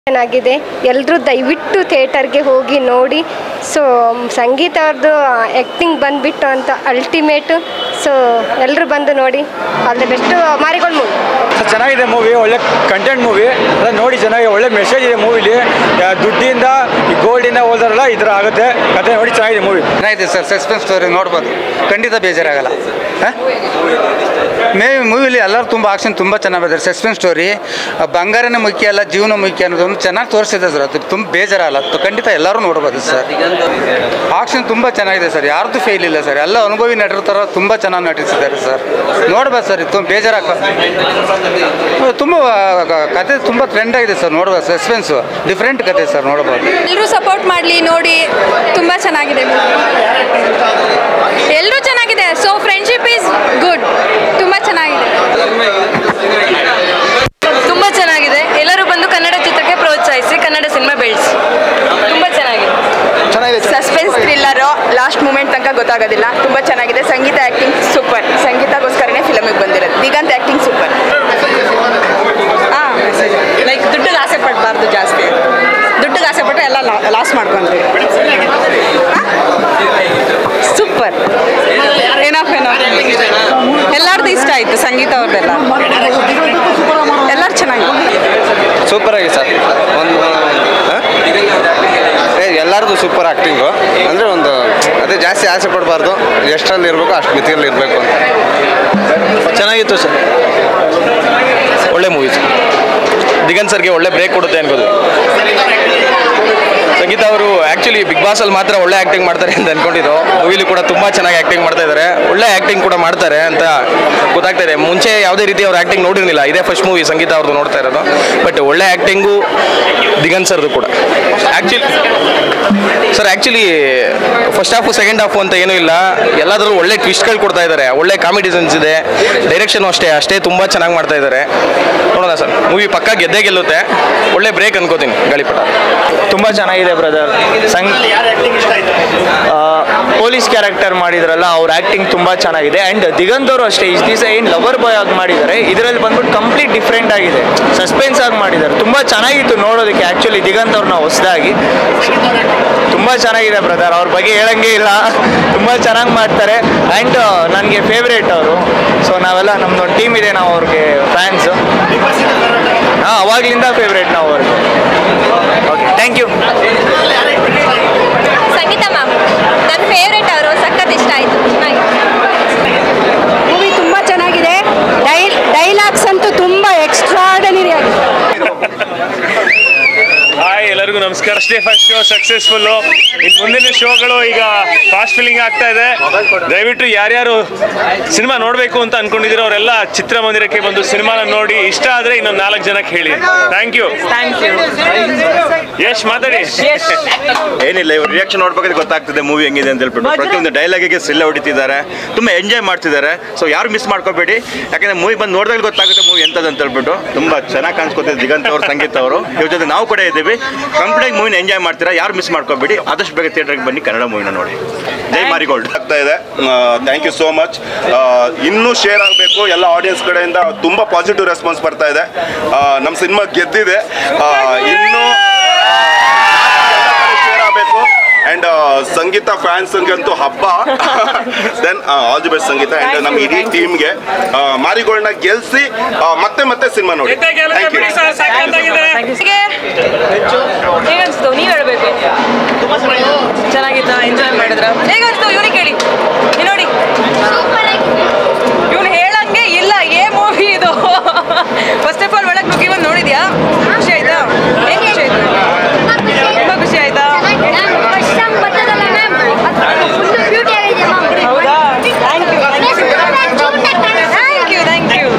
ಚೆನ್ನಾಗಿದೆ. ಎಲ್ಲರೂ ದಯವಿಟ್ಟು ಥಿಯೇಟರ್ಗೆ ಹೋಗಿ ನೋಡಿ. ಸೊ ಸಂಗೀತ ಅವ್ರದ್ದು ಆ್ಯಕ್ಟಿಂಗ್ ಬಂದುಬಿಟ್ಟು ಅಂತ ಅಲ್ಟಿಮೇಟು. ಸೊ ಎಲ್ಲರೂ ಬಂದು ನೋಡಿ. All the best. Marigold movie ಚೆನ್ನಾಗಿದೆ. ಮೂವಿ ಒಳ್ಳೆ ಕಂಟೆಂಟ್ ಮೂವಿ ಅದನ್ನು ನೋಡಿ ಚೆನ್ನಾಗಿ ಒಳ್ಳೆ ಮೆಸೇಜ್ ಇದೆ ಮೂವಿಲಿ. ದುಡ್ಡಿಂದ ಈ ಗೋಲ್ಡಿಂದ ಹೋದಾರಲ್ಲ ಈ ಥರ ಆಗುತ್ತೆ ಕತೆ ನೋಡಿ ಚೆನ್ನಾಗಿದೆ ಮೂವಿ. ಚೆನ್ನಾಗಿದೆ ಸರ್. ಸಸ್ಪೆನ್ಸ್ ಸ್ಟೋರಿ ನೋಡ್ಬೋದು, ಖಂಡಿತ ಬೇಜಾರಾಗಲ್ಲ. ಮೂವಿಲಿ ಎಲ್ಲರೂ ತುಂಬ ಆಕ್ಷನ್ ತುಂಬ ಚೆನ್ನಾಗಿ ಬರ್ತಾರೆ. ಸಸ್ಪೆನ್ಸ್ ಸ್ಟೋರಿ ಬಂಗಾರನೇ ಮುಖ್ಯ ಅಲ್ಲ, ಜೀವನ ಮುಖ್ಯ ಅನ್ನೋದೊಂದು ಚೆನ್ನಾಗಿ ತೋರಿಸಿದೆ ಸರ್. ಅದು ತುಂಬ ಬೇಜಾರಲ್ಲ, ಖಂಡಿತ ಎಲ್ಲರೂ ನೋಡ್ಬೋದು ಸರ್. ಆಕ್ಷನ್ ತುಂಬ ಚೆನ್ನಾಗಿದೆ ಸರ್, ಯಾರ್ದು ಫೇಲ್ ಇಲ್ಲ ಸರ್. ಎಲ್ಲ ಅನುಭವಿ ನಟರ ಥರ ತುಂಬ ಚೆನ್ನಾಗಿ ನಟಿಸಿದ್ದಾರೆ ಸರ್. ನೋಡ್ಬೋದು ಸರ್. ಇದು ಬೇಜಾರಾಗ ತುಂಬ ಕತೆ ತುಂಬ ಟ್ರೆಂಡ್ ಆಗಿದೆ ಸರ್. ನೋಡ್ಬೋದು, ಸಸ್ಪೆನ್ಸು ಡಿಫ್ರೆಂಟ್ ಕತೆ ಸರ್. ನೋಡ್ಬೋದು, ಎಲ್ಲರೂ ಸಪೋರ್ಟ್ ಮಾಡಲಿ, ನೋಡಿ. ತುಂಬ ಚೆನ್ನಾಗಿದೆ, ಎಲ್ಲರೂ ಚೆನ್ನಾಗಿದೆ. So friendship is good. ತುಂಬ ಚೆನ್ನಾಗಿದೆ, ತುಂಬ ಚೆನ್ನಾಗಿದೆ. ಎಲ್ಲರೂ ಬಂದು ಕನ್ನಡ ಚಿತ್ರಕ್ಕೆ ಪ್ರೋತ್ಸಾಹಿಸಿ, ಕನ್ನಡ ಸಿನಿಮಾ ಬೆಳೆಸಿ. ತುಂಬ ಚೆನ್ನಾಗಿದೆ. ಸಸ್ಪೆನ್ಸ್ ಥ್ರಿಲ್ಲರು, ಲಾಸ್ಟ್ ಮೂಮೆಂಟ್ ತನಕ ಗೊತ್ತಾಗೋದಿಲ್ಲ. ತುಂಬ ಚೆನ್ನಾಗಿದೆ. ಸಂಗೀತ ಆ್ಯಕ್ಟಿಂಗ್ ಸೂಪರ್. ಸಂಗೀತಗೋಸ್ಕರನೇ ಫಿಲಮಿಗೆ ಬಂದಿರೋದು. Diganth acting super. ಲೈಕ್ ದುಡ್ಡಿಗೆ ಆಸೆ ಪಡಬಾರ್ದು ಜಾಸ್ತಿ. ದುಡ್ಡಿಗೆ ಆಸೆ ಪಟ್ಟರೆ ಎಲ್ಲ ಲಾಸ್ ಮಾಡ್ಕೊಂಡ್ರಿ. ಸೂಪರ್. ಏನಪ್ಪ ಎಲ್ಲರದ್ದು ಇಷ್ಟ ಆಯಿತು. ಸಂಗೀತ ಅವ್ರದ್ದೆಲ್ಲ ಎಲ್ಲರೂ ಚೆನ್ನಾಗಿದೆ. ಸೂಪರ್ ಆಗಿದೆ ಸರ್. ಎಲ್ಲರದು ಸೂಪರ್ ಆ್ಯಕ್ಟಿಂಗು. ಅಂದರೆ ಒಂದು ಅದೇ ಜಾಸ್ತಿ ಆಸೆ ಪಡಬಾರ್ದು, ಎಷ್ಟರಲ್ಲಿ ಇರಬೇಕು ಅಷ್ಟು ಮಿತಿಯಲ್ಲಿ ಇರಬೇಕು ಅಂತ. ಚೆನ್ನಾಗಿತ್ತು ಸರ್. ಒಳ್ಳೆ ಮೂವಿ ಸರ್. ದಿಗಂತ್ ಸರ್ಗೆ ಒಳ್ಳೆ ಬ್ರೇಕ್ ಕೊಡುತ್ತೆ ಅನ್ಕೋದು. ಸಂಗೀತ ಅವರು ಆ್ಯಕ್ಚುಲಿ ಬಿಗ್ ಬಾಸಲ್ಲಿ ಮಾತ್ರ ಒಳ್ಳೆ ಆ್ಯಕ್ಟಿಂಗ್ ಮಾಡ್ತಾರೆ ಅಂತ ಅಂದ್ಕೊಂಡಿದ್ದು. ಮೂವಿಲಿ ಕೂಡ ತುಂಬ ಚೆನ್ನಾಗಿ ಆ್ಯಕ್ಟಿಂಗ್ ಮಾಡ್ತಾ ಇದ್ದಾರೆ. ಒಳ್ಳೆ ಆ್ಯಕ್ಟಿಂಗ್ ಕೂಡ ಮಾಡ್ತಾರೆ ಅಂತ ಗೊತ್ತಾಗ್ತಾ ಇದೆ. ಮುಂಚೆ ಯಾವುದೇ ರೀತಿ ಅವ್ರ ಆ್ಯಕ್ಟಿಂಗ್ ನೋಡಿರಲಿಲ್ಲ. ಇದೇ ಫಸ್ಟ್ ಮೂವಿ ಸಂಗೀತ ಅವ್ರದ್ದು ನೋಡ್ತಾ ಇರೋದು. ಬಟ್ ಒಳ್ಳೆ ಆ್ಯಕ್ಟಿಂಗು ದಿಗಂತ್ ಸರ್ದು ಕೂಡ. Actually first half second half ಅಂತ ಏನೂ ಇಲ್ಲ. ಎಲ್ಲಾದರೂ ಒಳ್ಳೆ ಟ್ವಿಸ್ಟ್ಗಳು ಕೊಡ್ತಾ ಇದ್ದಾರೆ. ಒಳ್ಳೆ ಕಾಮಿಡಿ ಸೆನ್ಸ್ ಇದೆ. ಡೈರೆಕ್ಷನ್ ಅಷ್ಟೇ ತುಂಬ ಚೆನ್ನಾಗಿ ಮಾಡ್ತಾ ಇದ್ದಾರೆ. ನೋಡೋಣ ಸರ್, ಮೂವಿ ಪಕ್ಕ ಗೆದ್ದೇ ಗೆಲ್ಲುತ್ತೆ. ಒಳ್ಳೆ ಬ್ರೇಕ್ ಅನ್ಕೋತೀನಿ ಗಾಳಿಪಟ. ತುಂಬ ಚೆನ್ನಾಗಿದೆ ಬ್ರದರ್. ಪೊಲೀಸ್ ಕ್ಯಾರೆಕ್ಟರ್ ಮಾಡಿದ್ರಲ್ಲ, ಅವ್ರ ಆ್ಯಕ್ಟಿಂಗ್ ತುಂಬ ಚೆನ್ನಾಗಿದೆ. ಆ್ಯಂಡ್ ದಿಗಂತ್ ಅವರು ಅಷ್ಟೇ ಇಷ್ಟು ದಿವಸ ಏನು ಲವರ್ ಬಾಯ್ ಆಗಿ ಮಾಡಿದ್ದಾರೆ, ಇದರಲ್ಲಿ ಬಂದ್ಬಿಟ್ಟು ಕಂಪ್ಲೀಟ್ ಡಿಫ್ರೆಂಟ್ ಆಗಿದೆ. ಸಸ್ಪೆನ್ಸ್ ಆಗಿ ಮಾಡಿದ್ದಾರೆ. ತುಂಬ ಚೆನ್ನಾಗಿತ್ತು ನೋಡೋದಕ್ಕೆ. ಆ್ಯಕ್ಚುಲಿ ದಿಗಂತ್ ಅವ್ರನ್ನ ಹೊಸದಾಗಿ ತುಂಬ ಚೆನ್ನಾಗಿದೆ ಬ್ರದರ್. ಅವ್ರ ಬಗ್ಗೆ ಹೇಳಂಗೆ ಇಲ್ಲ. ತುಂಬ ಚೆನ್ನಾಗಿ ಮಾಡ್ತಾರೆ. ಆ್ಯಂಡ್ ನನಗೆ ಫೇವ್ರೇಟ್ ಅವರು. ಸೊ ನಾವೆಲ್ಲ ನಮ್ಮದೊಂದು ಟೀಮ್ ಇದೆ, ನಾವು ಅವ್ರಿಗೆ ಫ್ಯಾನ್ಸು. ಅವಾಗಲಿಂದ ಫೇವ್ರೇಟ್ ನಾವು ಅವ್ರಿಗೆ. Okay, thank you. Sangeetha ma'am ನನ್ನ ಫೇವ್ರೇಟ್. ಅವರು ಸಖತ್ ಇಷ್ಟ ಆಯಿತು. ಮೂವಿ ತುಂಬ ಚೆನ್ನಾಗಿದೆ. ಡೈಲಾಗ್ಸ್ ಅಂತೂ ತುಂಬ ಎಕ್ಸ್ಟ್ರಾರ್ಡನರಿ ಆಗಿದೆ. ಹಾಯ್, ಎಲ್ಲರಿಗೂ ನಮಸ್ಕಾರ. First show successful. ಇನ್ನು ಮುಂದಿನ ಶೋಗಳು ಈಗ ಫಾಸ್ಟ್ ಫಿಲ್ಲಿಂಗ್ ಆಗ್ತಾ ಇದೆ. ದಯವಿಟ್ಟು ಯಾರ್ಯಾರು ಸಿನಿಮಾ ನೋಡಬೇಕು ಅಂತ ಅನ್ಕೊಂಡಿದ್ದೀರೋ ಅವರೆಲ್ಲ ಚಿತ್ರಮಂದಿರಕ್ಕೆ ಬಂದು ಸಿನಿಮಾನ ನೋಡಿ. ಇಷ್ಟ ಆದರೆ ಇನ್ನೊಂದು 4 ಜನಕ್ಕೆ ಹೇಳಿ. Thank you. ಯಶ್ ಮಾತಾಡಿ. ಏನಿಲ್ಲ, ಇವ್ರು ರಿಯಾಕ್ಷನ್ ನೋಡ್ಬೇಕಾದ್ರೆ ಗೊತ್ತಾಗ್ತದೆ ಮೂವಿ ಹೆಂಗಿದೆ ಅಂತ ಹೇಳ್ಬಿಟ್ಟು. ಪ್ರತಿಯೊಂದು ಡೈಲಾಗಿಗೆ ಸಿಲ್ಲ ಹೊಡಿತಿದ್ದಾರೆ, ತುಂಬ ಎಂಜಾಯ್ ಮಾಡ್ತಿದ್ದಾರೆ. ಸೊ ಯಾರು ಮಿಸ್ ಮಾಡ್ಕೋಬೇಡಿ, ಯಾಕಂದ್ರೆ ಮೂವಿ ಬಂದು ನೋಡಿದಾಗ ಗೊತ್ತಾಗುತ್ತೆ ಮೂವಿ ಎಂಥದ್ದು ಅಂತ ಹೇಳ್ಬಿಟ್ಟು. ತುಂಬ ಚೆನ್ನಾಗಿ ಕಾಣಿಸ್ಕೊತಿದೆ ದಿಗಂತ್ ಅವರು, ಸಂಗೀತ ಅವರು. ಇವ್ರ ಜೊತೆ ನಾವು ಕೂಡ ಇದ್ದೀವಿ. ಕಂಪ್ಲೀಟ್ ಮೂವಿನ ಎಂಜಾಯ್ ಮಾಡ್ತೀರಾ. ಯಾರು ಮಿಸ್ ಮಾಡ್ಕೋಬೇಡಿ. ಆದಷ್ಟು ಬೇಗ ಥಿಯೇಟರ್ಗೆ ಬನ್ನಿ, ಕನ್ನಡ ಮೂವಿನ ನೋಡಿ. ಜೈ ಮಾರಿಗೋಲ್ಡ್. ಆಗ್ತಾ ಇದೆ. Thank you so much. ಇನ್ನೂ ಶೇರ್ ಆಗಬೇಕು. ಎಲ್ಲ ಆಡಿಯನ್ಸ್ ಕಡೆಯಿಂದ ತುಂಬ ಪಾಸಿಟಿವ್ ರೆಸ್ಪಾನ್ಸ್ ಬರ್ತಾ ಇದೆ. ನಮ್ಮ ಸಿನಿಮಾ ಗೆದ್ದಿದೆ. ಇನ್ನೂ ಶೇರ್ ಆಗಬೇಕು. ಆ್ಯಂಡ್ ಸಂಗೀತ ಫ್ಯಾನ್ಸ್ಗಂತೂ ಹಬ್ಬ. Then all the best Sangeetha. And ನಮ್ಮ ಇಡೀ ಟೀಮ್ಗೆ ಮಾರಿಗೋಲ್ಡ್ನ ಗೆಲ್ಲಿಸಿ ಮತ್ತೆ ಸಿನಿಮಾ ನೋಡಿ. ಹೇಗನ್ಸ್ತು ನೀವು ಹೇಳಬೇಕು. ಚೆನ್ನಾಗಿತ್ತು, ಎಂಜಾಯ್ ಮಾಡಿದ್ರ. ಹೇಗನ್ಸ್ತು ಇವ್ರಿಗೆ ಕೇಳಿ. ನೋಡಿ, ಇವ್ನು ಹೇಳಂಗೆ ಇಲ್ಲ. ಮೂವಿ ಇದು ಫಸ್ಟ್ ಆಫ್ ಆಲ್ ಒಳಗೆ ನುಗ್ಗಿ ಬಂದು ನೋಡಿದ್ಯಾ? ಖುಷಿ ಆಯ್ತಾ? ಏನು ಖುಷಿ ಆಯ್ತು? ತುಂಬ ಖುಷಿ ಆಯ್ತಾ? ಹೌದಾ? Thank you.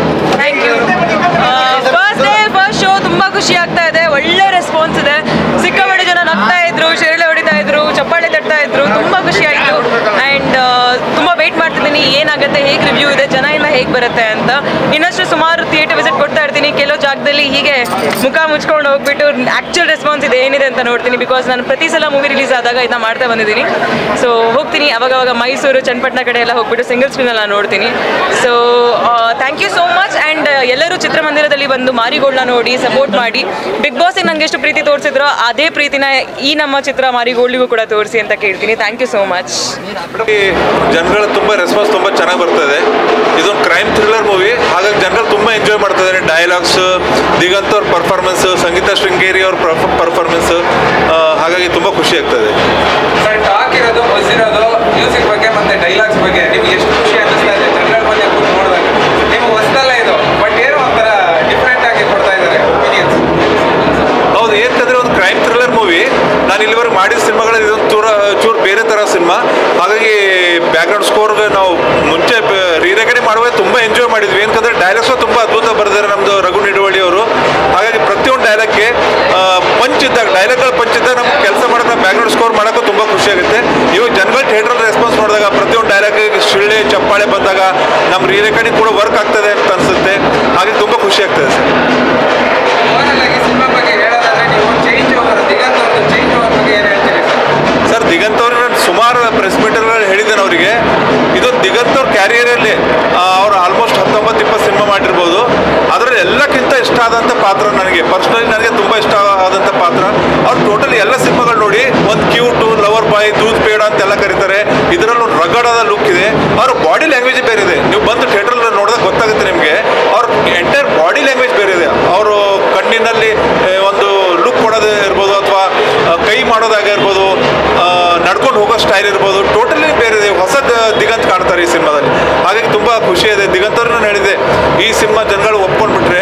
ಫಸ್ಟ್ ಶೋ ತುಂಬ ಖುಷಿ ಆಗ್ತಾ ಇದೆ. ಒಳ್ಳೆ ರೆಸ್ಪಾನ್ಸ್ ಇದೆ. ಸಿಕ್ಕಾಪಟ್ಟೆ ಜನ ನಗ್ತಾ ಇದ್ರು, ಶೇರಳೆ ಹೊಡಿತಾ ಇದ್ರು, ಚಪ್ಪಾಳೆ ತಟ್ತಾ ಇದ್ರು. ತುಂಬ ಖುಷಿ ಆಯಿತು. ಹೇಗೆ ಬರುತ್ತೆ ಅಂತ. ಇನ್ನಷ್ಟು ಸುಮಾರು ಥಿಯೇಟರ್ ವಿಸಿಟ್ ಕೊಡ್ತಾ ಇರ್ತೀನಿ. ಕೆಲವು ಜಾಗದಲ್ಲಿ ಹೀಗೆ ಮುಖ ಮುಚ್ಕೊಂಡು ಹೋಗ್ಬಿಟ್ಟು ಆ್ಯಕ್ಚುಯಲ್ ರೆಸ್ಪಾನ್ಸ್ ಇದೆ ಏನಿದೆ ಅಂತ ನೋಡ್ತೀನಿ. ಬಿಕಾಸ್ ನಾನು ಪ್ರತಿ ಸಲ ಮೂವಿ ರಿಲೀಸ್ ಆದಾಗ ಇದನ್ನ ಮಾಡ್ತಾ ಬಂದಿದ್ದೀನಿ. ಸೊ ಹೋಗ್ತೀನಿ ಅವಾಗ ಮೈಸೂರು ಚನ್ನಪಟ್ಟಣ ಕಡೆ ಎಲ್ಲ ಹೋಗ್ಬಿಟ್ಟು ಸಿಂಗಲ್ ಸ್ಕ್ರೀನ್ ಎಲ್ಲ ನೋಡ್ತೀನಿ. So thank you so much. And ಎಲ್ಲರೂ ಚಿತ್ರಮಂದಿರದಲ್ಲಿ ಬಂದು ಮಾರಿಗೋಲ್ಡ್ನ ನೋಡಿ ಸಪೋರ್ಟ್ ಮಾಡಿ. ಬಿಗ್ ಬಾಸಿಗೆ ನನಗೆ ಎಷ್ಟು ಪ್ರೀತಿ ತೋರಿಸಿದ್ರೋ ಅದೇ ಪ್ರೀತಿನ ಈ ನಮ್ಮ ಚಿತ್ರ ಮಾರಿಗೋಲ್ಡ್ಗೂ ಕೂಡ ತೋರಿಸಿ ಅಂತ ಕೇಳ್ತೀನಿ. Thank you so much. ಜನಗಳ ತುಂಬ ರೆಸ್ಪಾನ್ಸ್ ತುಂಬ ಚೆನ್ನಾಗಿ ಬರ್ತದೆ. ಇದೊಂದು ಕ್ರೈಮ್ ಥ್ರಿಲ್ಲರ್ ಮೂವಿ, ಹಾಗಾಗಿ ಜನಗಳು ತುಂಬ ಎಂಜಾಯ್ ಮಾಡ್ತಾ ಇದ್ದಾರೆ. ಡೈಲಾಗ್ಸ್, ದಿಗಂತ್ ಅವ್ರ ಪರ್ಫಾರ್ಮೆನ್ಸ್, ಸಂಗೀತ ಶೃಂಗೇರಿ ಅವ್ರ ಪರ್ಫಾರ್ಮೆನ್ಸ್, ಹಾಗಾಗಿ ತುಂಬ ಖುಷಿ ಆಗ್ತದೆ. ಸರ್ ಟಾಕ್ ಇರೋದು, ಬಸ್ ಇರೋದು, ಮ್ಯೂಸಿಕ್ ಬಗ್ಗೆ ಮತ್ತೆ ಡೈಲಾಗ್ಸ್ ಬಗ್ಗೆ ನಿಮ್ಗೆ ಎಷ್ಟು ಖುಷಿ ಅನ್ನಿಸ್ತಾ ಇದೆ ಜನಗಳ ಬಗ್ಗೆ ಕೂತು ನೋಡಿದಾಗ? ನಿಮ್ಗೆ ಹೊಸದಲ್ಲ ಇದು, ಬಟ್ ಏನೋ ಒಂಥರ ಡಿಫ್ರೆಂಟ್ ಆಗಿ ಕೊಡ್ತಾ ಇದ್ದಾರೆ ಒಪಿನಿಯನ್ಸ್. ಹೌದು, ಏನಂತಂದರೆ ಒಂದು ಕ್ರೈಮ್ ಥ್ರಿಲ್ಲರ್ ಮೂವಿ. ನಾನು ಇಲ್ಲಿವರೆಗೆ ಮಾಡಿದ ಸಿನಿಮಾಗಳಲ್ಲಿ ಇದೊಂದು ಚೂರು ಬೇರೆ ಥರ ಸಿನಿಮಾ. ಹಾಗಾಗಿ ಬ್ಯಾಕ್ಗ್ರೌಂಡ್ ಸ್ಕೋರ್ಗೆ ನಾವು ಮುಂಚೆ ರೀರೆಕಡಿ ಮಾಡುವಾಗ ತುಂಬ ಎಂಜಾಯ್ ಮಾಡಿದ್ವಿ. ಏನಂತಂದರೆ ಡೈಲಾಗ್ಸು ತುಂಬ ಅದ್ಭುತ ಬರೆದಿದ್ದಾರೆ ನಮ್ಮದು ರಘು ನಿಡುವಳ್ಳಿ ಅವರು. ಹಾಗಾಗಿ ಪ್ರತಿಯೊಂದು ಡೈಲಾಗ್ಗೆ ಡೈಲಾಗ್ಗಳು ಪಂಚಿದ್ದಾಗ ನಮ್ಗೆ ಕೆಲಸ ಮಾಡೋಕೆ ಬ್ಯಾಕ್ಗ್ರೌಂಡ್ ಸ್ಕೋರ್ ಮಾಡೋಕ್ಕೂ ತುಂಬ ಖುಷಿಯಾಗುತ್ತೆ. ಇವಾಗ ಜನಗಳು ಥಿಯೇಟ್ರಲ್ಲಿ ರೆಸ್ಪಾನ್ಸ್ ನೋಡಿದಾಗ ಪ್ರತಿಯೊಂದು ಡೈಲಾಗಿಗೆ ಶಿಳ್ಳೆ ಚಪ್ಪಾಳೆ ಬಂದಾಗ ನಮ್ಮ ರೀರೆಕಡಿ ಕೂಡ ವರ್ಕ್ ಆಗ್ತದೆ ಅಂತ ಅನಿಸುತ್ತೆ. ಹಾಗೆ ತುಂಬ ಖುಷಿ ಆಗ್ತದೆ ಸರ್. ಸಿನಿಮಾ ಬಗ್ಗೆ ಹೇಳೋದಾದ್ರೆ ನೀವು ಚೇಂಜ್ ಓವರ್, ದಿಗಂತ್ ಅವ್ರದ್ದು ಚೇಂಜ್ ಓವರ್ ಬಗ್ಗೆ ಏನು ಹೇಳ್ತೀರಿ ಸರ್? ದಿಗಂತ್ ಅವ್ರು ನಾನು ಸುಮಾರು ಪ್ರೆಸ್ ಮೀಟರ್ಗಳಲ್ಲಿ ಹೇಳಿದ್ದೇನೆ ಅವರಿಗೆ. ಇದೊಂದು ದಿಗಂತ್ ಅವ್ರ ಕ್ಯಾರಿಯರಲ್ಲಿ ಅವರು ಆಲ್ಮೋಸ್ಟ್ 19-20 ಸಿನಿಮಾ ಮಾಡಿರ್ಬೋದು. ಅದರಲ್ಲಿ ಎಲ್ಲಕ್ಕಿಂತ ಇಷ್ಟ ಆದಂಥ ಪಾತ್ರ ಪರ್ಸ್ನಲಿ ನನಗೆ ತುಂಬ ಇಷ್ಟ ಆದಂಥ ಪಾತ್ರ. ಅವ್ರು ಟೋಟಲಿ ಎಲ್ಲ ಸಿನಿಮಾಗಳು ನೋಡಿ, ಒಂದು cute, lover boy, doodh peda ಅಂತೆಲ್ಲ ಕರೀತಾರೆ. ಇದರಲ್ಲಿ ಒಂದು ರಗಡಾದ ಲುಕ್ ಇದೆ. ಅವ್ರ ಬಾಡಿ ಲ್ಯಾಂಗ್ವೇಜ್ ಬೇರೆ ಇದೆ. ನೀವು ಬಂದು ಥಿಯೇಟ್ರಲ್ಲಿ ನೋಡಿದಾಗ ಗೊತ್ತಾಗುತ್ತೆ ನಿಮಗೆ. ಅವ್ರ ಎಂಟೈರ್ ಬಾಡಿ ಲ್ಯಾಂಗ್ವೇಜ್ ಬೇರೆ ಇದೆ. ಅವರು ಕಣ್ಣಿನಲ್ಲಿ ಒಂದು ಲುಕ್ ಕೊಡೋದೇ ಇರ್ಬೋದು, ಅಥವಾ ಕೈ ಮಾಡೋದಾಗಿರ್ಬೋದು, ನಡ್ಕೊಂಡು ಹೋಗೋ ಸ್ಟೈಲ್ ಇರ್ಬೋದು, ಟೋಟಲಿ ಬೇರೆ ಇದೆ. ಹೊಸ ದಿಗಂತ್ ಕಾಣ್ತಾರೆ ಈ ಸಿನಿಮಾದಲ್ಲಿ. ಹಾಗಾಗಿ ತುಂಬ ಖುಷಿ ಇದೆ. ದಿಗಂತ್ ಅವ್ರನ್ನ ಹೇಳಿದೆ, ಈ ಸಿನಿಮಾ ಜನಗಳು ಒಪ್ಕೊಂಡ್ಬಿಟ್ರೆ